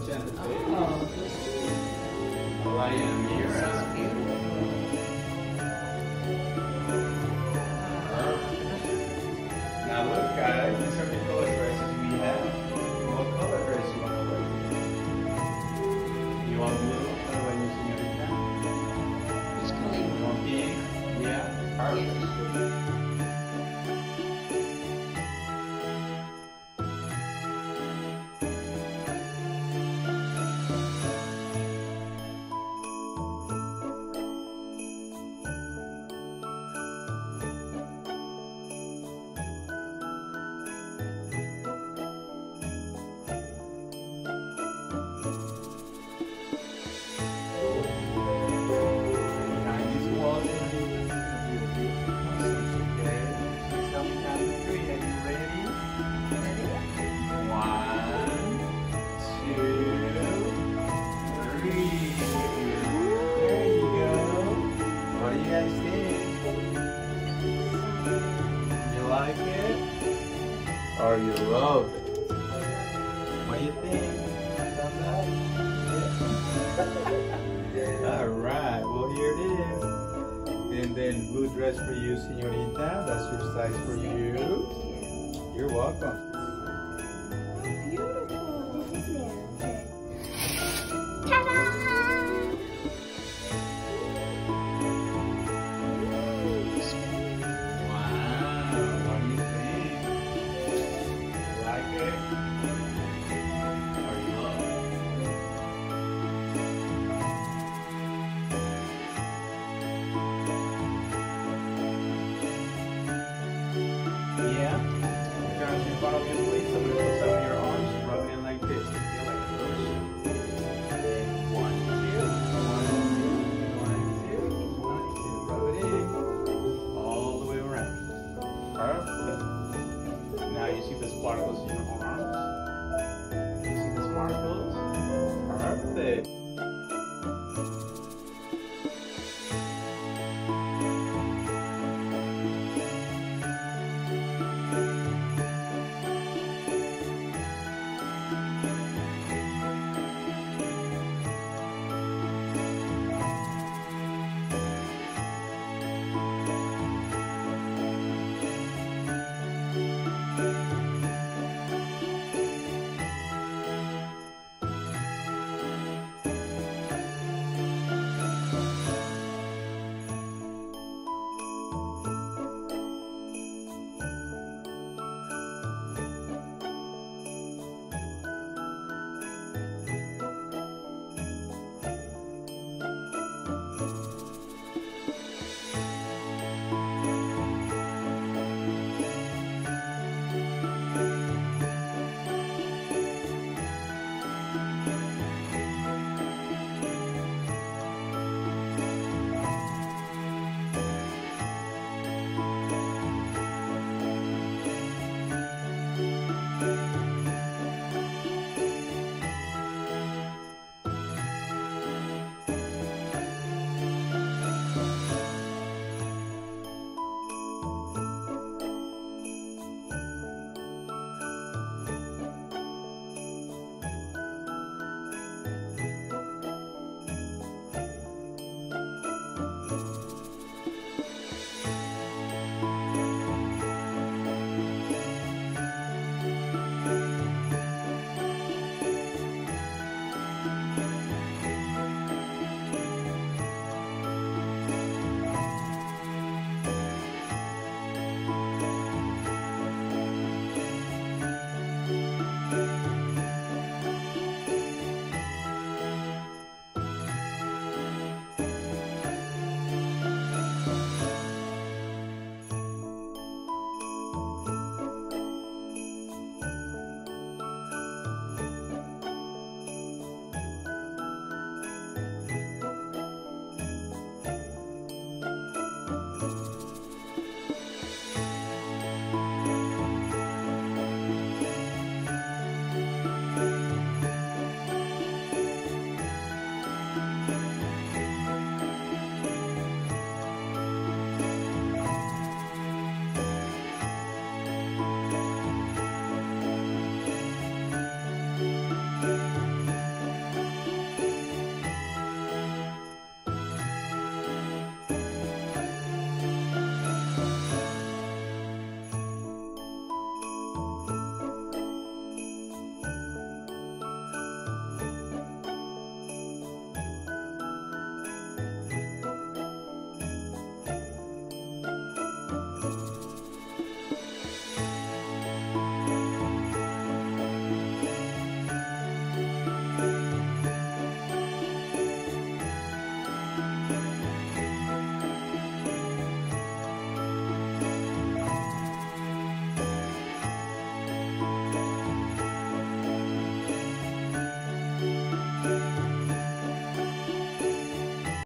enchanted baby. Oh, Hawaiian Mira. so beautiful. Now look guys, these are the color dresses we have. What color dress you want to wear? You want blue? What about you, señorita? Which color you You want? want pink? Yeah? Perfect. Like it? Or you love it? What do you think? Alright, well here it is. And then blue dress for you, señorita. That's your size for you. You're welcome.